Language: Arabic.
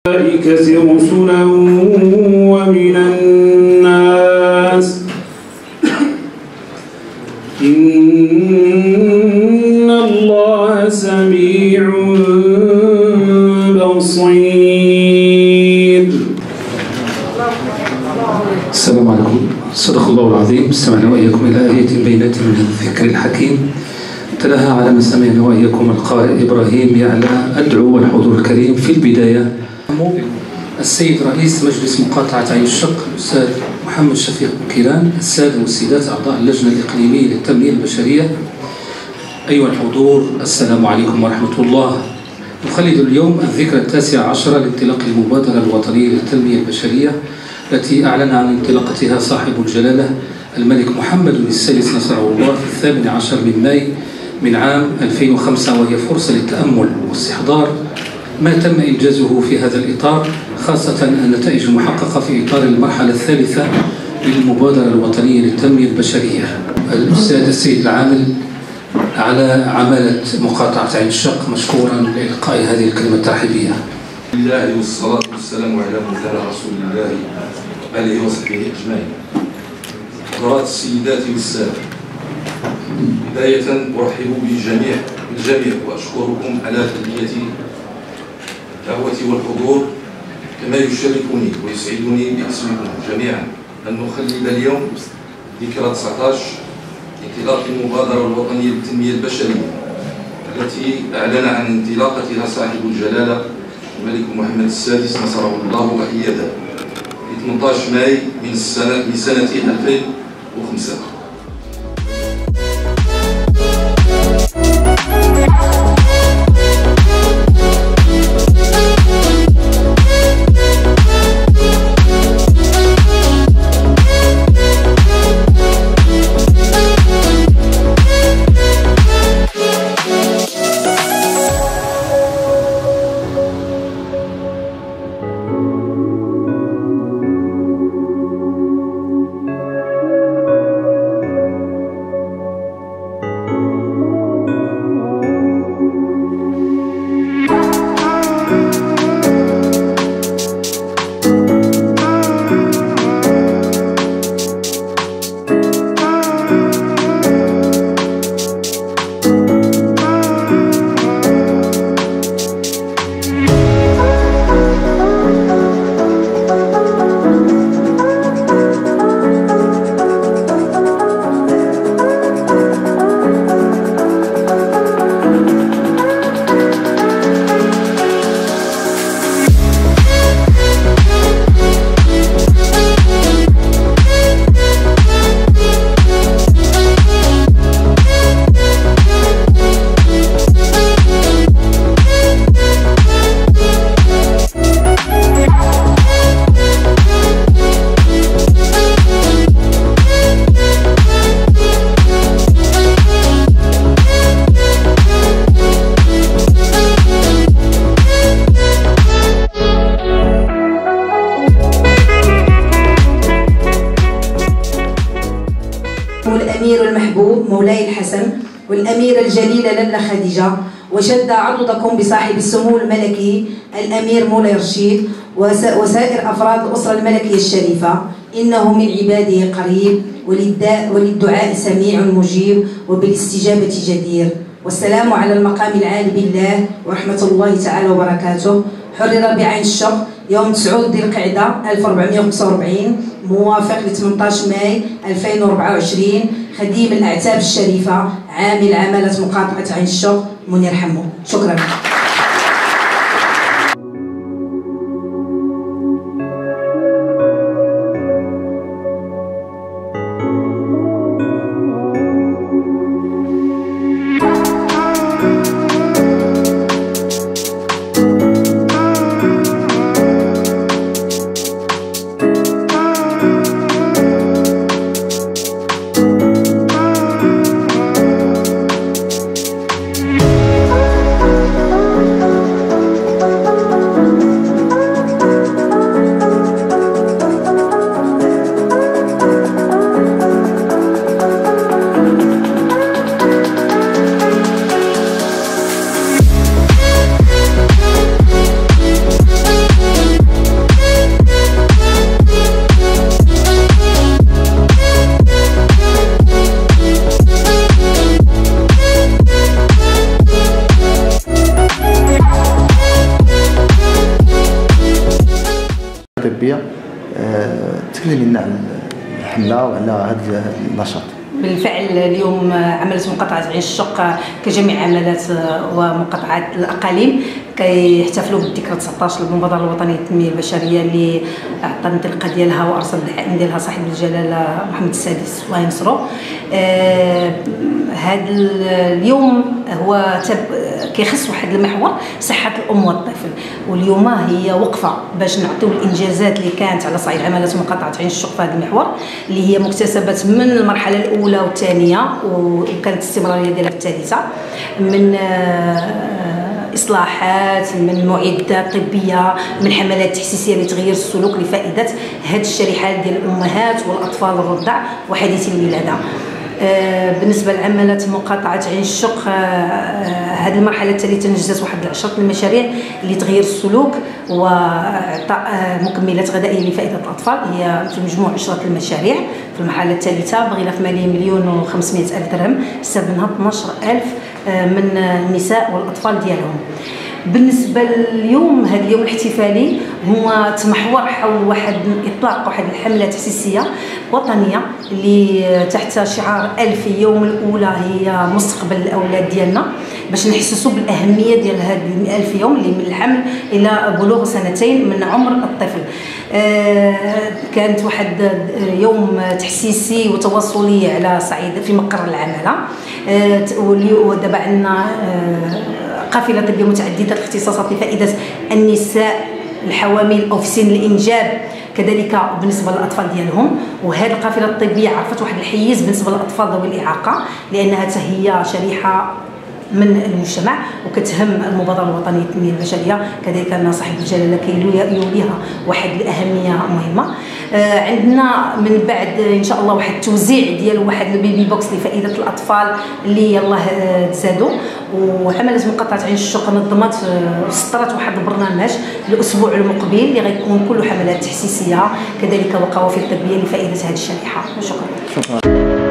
رسلا ومن الناس إن الله سميع بصير. السلام عليكم. صدق الله العظيم. استمعنا وإياكم إلى آية بينة من الذكر الحكيم تلاها على مسامعنا وإياكم القارئ إبراهيم يعلى. أدعو الحضور الكريم في البداية السيد رئيس مجلس مقاطعة عين الشق الأستاذ محمد شفيق بكيران، السادة والسيدات أعضاء اللجنة الإقليمية للتنمية البشرية، أيها الحضور السلام عليكم ورحمة الله. نخلد اليوم الذكرى 19 لانطلاق المبادرة الوطنية للتنمية البشرية التي أعلن عن انطلاقتها صاحب الجلالة الملك محمد السادس نصره الله في 18 من ماي من عام 2005، وهي فرصة للتأمل واستحضار ما تم إنجازه في هذا الإطار، خاصة النتائج المحققة في إطار المرحلة الثالثة للمبادرة الوطنية للتنمية البشرية. الأستاذ السيد العامل على عمالة مقاطعة عين الشق مشكورا لإلقاء هذه الكلمة الترحيبية. لله والصلاة والسلام على مولانا رسول الله آله وصحبه أجمعين. حضرات السيدات والسادة، بداية أرحب بالجميع وأشكركم على تلبية دعوتي والحضور، كما يشرفني ويسعدني باسمكم جميعا أن نخلد اليوم ذكرى 19 انطلاق المبادرة الوطنية للتنمية البشرية التي أعلن عن انطلاقتها صاحب الجلالة الملك محمد السادس نصره الله وأيده في 18 ماي من سنة 2005. الأمير المحبوب مولاي الحسن والأميرة الجليلة لاله خديجة، وشد عضدكم بصاحب السمو الملكي الأمير مولاي رشيد وسائر أفراد الأسرة الملكية الشريفة، إنه من عباده قريب وللدعاء سميع مجيب وبالاستجابة جدير. والسلام على المقام العالي بالله ورحمة الله تعالى وبركاته. حرر بعين الشق يوم 9 ذي القعدة 1445 موافق ل 18 ماي 2024 خديم الأعتاب الشريفة عامل عمالة مقاطعة عين الشق منير حمو. شكرا. الطبيه. تكلمي لنا على الحمله وعلى هذا النشاط. بالفعل اليوم عملت مقاطعة عين الشق كجميع عملات ومقاطعات الأقاليم كيحتفلوا بالذكرى 19 للمبادرة الوطنية للتنمية البشرية اللي عطى الانطلاقة ديالها وأرسل الدعائم ديالها صاحب الجلالة محمد السادس الله ينصرو. هذا اليوم هو كيخص واحد المحور صحة الأم والطفل، واليوم هي وقفة باش نعطيو الإنجازات اللي كانت على صعيد عملات مقاطعة عين الشق في هذا المحور اللي هي مكتسبات من المرحلة الأولى والثانية وكانت الاستمرارية ديالها في الثالثة، من إصلاحات، من معدات طبية، من حملات تحسيسية لتغيير السلوك لفائدة هذه الشريحات ديال الأمهات والأطفال الرضع وحديثي الولادة. بالنسبه لعملات مقاطعه عين الشق هذه المرحله الثالثه نجزت واحد 10 المشاريع لتغيير السلوك واعطاء مكملات غذائيه لفائده الاطفال، هي في مجموع 10 المشاريع. في المرحله الثالثه بغلاف مالي 1,500,000 درهم، حساب منها 12,000 من النساء والاطفال ديالهم. بالنسبه لليوم هذا اليوم الاحتفالي هو تمحور حول اطلاق واحد الحمله تحسيسيه وطنيه اللي تحت شعار 1000 يوم الاولى هي مستقبل الاولاد ديالنا، باش نحسسوا بالاهميه ديال هاد 1000 يوم اللي من الحمل الى بلوغ 2 من عمر الطفل. كانت واحد يوم تحسيسي وتواصلي على صعيد في مقر العماله، ودابا عندنا قافله طبيه متعدده الاختصاصات لفائده النساء الحوامل او في سن الانجاب، كذلك بالنسبه للاطفال ديالهم. وهذه القافله الطبيه عرفت واحد الحيز بالنسبه للاطفال ذوي الاعاقه لانها هي شريحه من المجتمع وكتهم المبادره الوطنيه للتنميه البشريه، كذلك ان صاحب الجلاله كيوليها واحد الاهميه مهمه. عندنا من بعد ان شاء الله واحد التوزيع ديال واحد البيبي بوكس لفائده الاطفال اللي يلاه تزادوا. وعملت مقاطعه عين الشق نظمت وسطرت واحد البرنامج الاسبوع المقبل اللي غيكون كله حملات تحسيسيه كذلك وقوافل طبيه لفائده هذه الشريحه. شكرا.